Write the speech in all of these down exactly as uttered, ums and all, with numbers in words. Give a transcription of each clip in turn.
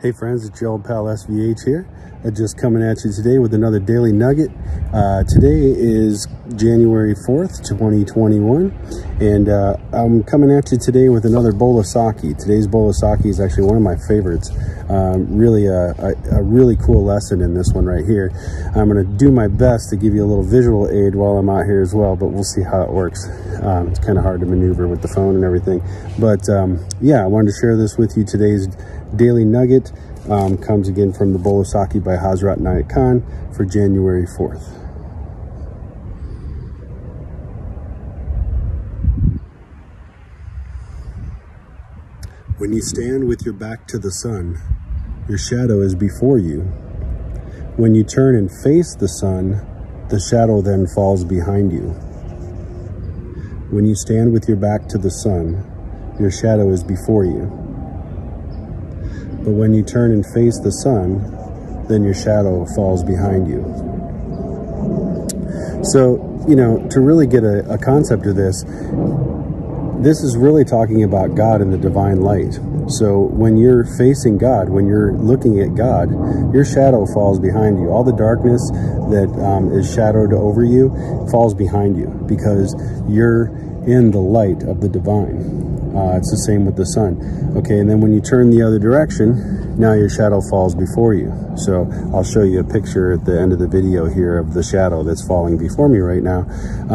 Hey friends, it's your old pal S V H here. Uh, just coming at you today with another daily nugget. Uh, today is January fourth, twenty twenty-one, and uh, I'm coming at you today with another bowl of sake. Today's bowl of sake is actually one of my favorites. Um, really a, a, a really cool lesson in this one right here. I'm going to do my best to give you a little visual aid while I'm out here as well, but we'll see how it works. Um, it's kind of hard to maneuver with the phone and everything. But um, yeah, I wanted to share this with you. Today's daily nugget um, comes again from the bowl of sake by Hazrat Inayat Khan for January fourth. When you stand with your back to the sun, your shadow is before you. When you turn and face the sun, the shadow then falls behind you. When you stand with your back to the sun, your shadow is before you. But when you turn and face the sun, then your shadow falls behind you. So, you know, to really get a, a concept of this, this is really talking about God and the divine light. So when you're facing God, when you're looking at God, your shadow falls behind you. All the darkness that um, is shadowed over you falls behind you because you're in the light of the divine. Uh, it's the same with the sun. Okay, and then when you turn the other direction, now your shadow falls before you. So I'll show you a picture at the end of the video here of the shadow that's falling before me right now.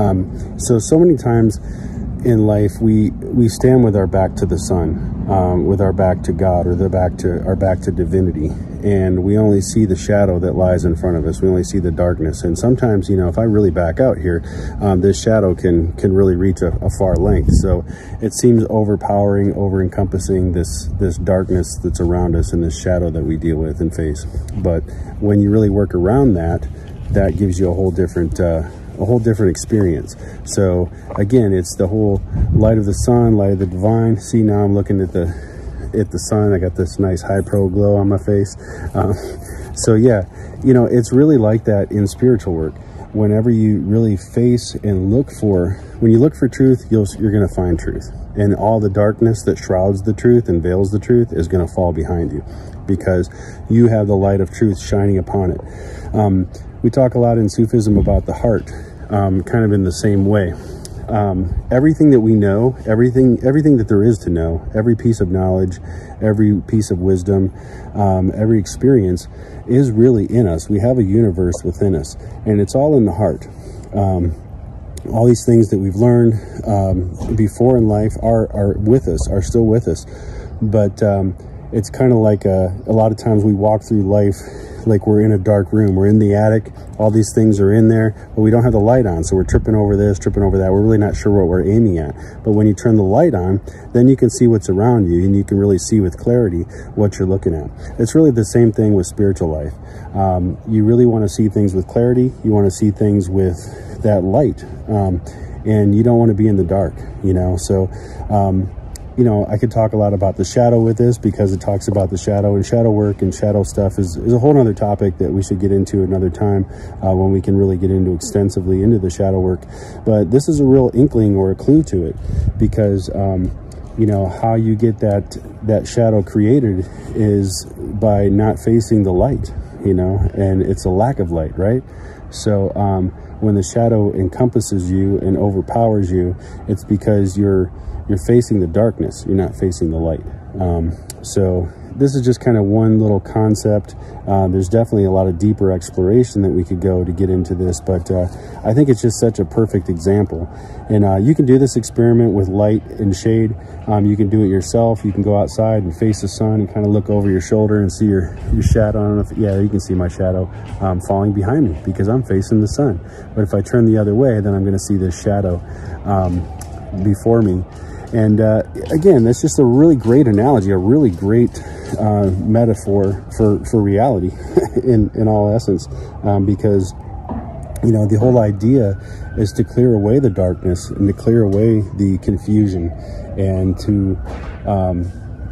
Um, so, so many times in life, we we stand with our back to the sun, um, with our back to God, or the back to our back to divinity, and we only see the shadow that lies in front of us. We only see the darkness, and sometimes, you know, if I really back out here, um, this shadow can can really reach a, a far length. So it seems overpowering, over encompassing this this darkness that's around us and this shadow that we deal with and face. But when you really work around that, that gives you a whole different. Uh, a whole different experience. So again, it's the whole light of the sun, light of the divine. See, now I'm looking at the at the sun. I got this nice high pro glow on my face. Um, so yeah, you know, it's really like that in spiritual work. Whenever you really face and look for, when you look for truth, you'll, you're going to find truth. And all the darkness that shrouds the truth and veils the truth is going to fall behind you because you have the light of truth shining upon it. Um, we talk a lot in Sufism about the heart. Um, kind of in the same way. Um, everything that we know, everything, everything that there is to know, every piece of knowledge, every piece of wisdom, um, every experience is really in us. We have a universe within us, and it's all in the heart. Um, all these things that we've learned um, before in life are, are with us, are still with us. But um, it's kind of like a, a lot of times we walk through life like we're in a dark room. We're in the attic, all these things are in there, but we don't have the light on, so we're tripping over this, tripping over that. We're really not sure what we're aiming at. But when you turn the light on, then you can see what's around you, and you can really see with clarity what you're looking at. It's really the same thing with spiritual life. Um, you really want to see things with clarity. You want to see things with that light, um, and you don't want to be in the dark, you know. So um, you know, I could talk a lot about the shadow with this because it talks about the shadow, and shadow work and shadow stuff is, is a whole other topic that we should get into another time uh, when we can really get into extensively into the shadow work. But this is a real inkling or a clue to it because, um, you know, how you get that, that shadow created is by not facing the light, you know, and it's a lack of light, right? So um, when the shadow encompasses you and overpowers you, it's because you're You're facing the darkness. You're not facing the light. Um, so this is just kind of one little concept. Uh, there's definitely a lot of deeper exploration that we could go to get into this, but uh, I think it's just such a perfect example. And uh, you can do this experiment with light and shade. Um, you can do it yourself. You can go outside and face the sun and kind of look over your shoulder and see your, your shadow. I don't know if, yeah, you can see my shadow um, falling behind me because I'm facing the sun. But if I turn the other way, then I'm going to see this shadow um, before me. And uh, again, that's just a really great analogy, a really great uh, metaphor for, for reality in, in all essence, um, because, you know, the whole idea is to clear away the darkness and to clear away the confusion and to um,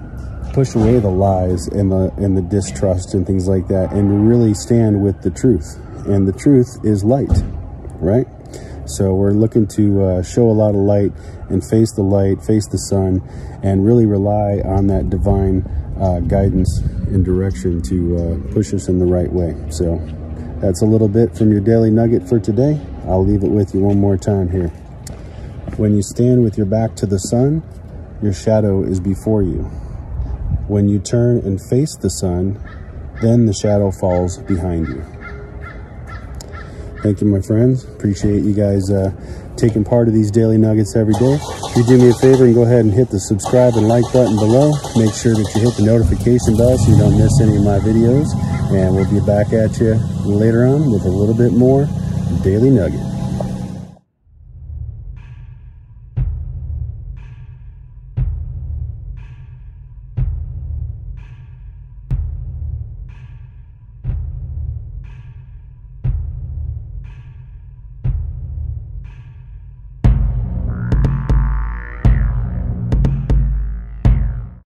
push away the lies and the, and the distrust and things like that, and really stand with the truth. And the truth is light, right? So we're looking to uh, show a lot of light and face the light, face the sun, and really rely on that divine uh, guidance and direction to uh, push us in the right way. So that's a little bit from your daily nugget for today. I'll leave it with you one more time here. When you stand with your back to the sun, your shadow is before you. When you turn and face the sun, then the shadow falls behind you. Thank you, my friends. Appreciate you guys uh, taking part of these daily nuggets every day. If you do me a favor and go ahead and hit the subscribe and like button below, make sure that you hit the notification bell so you don't miss any of my videos. And we'll be back at you later on with a little bit more daily nugget.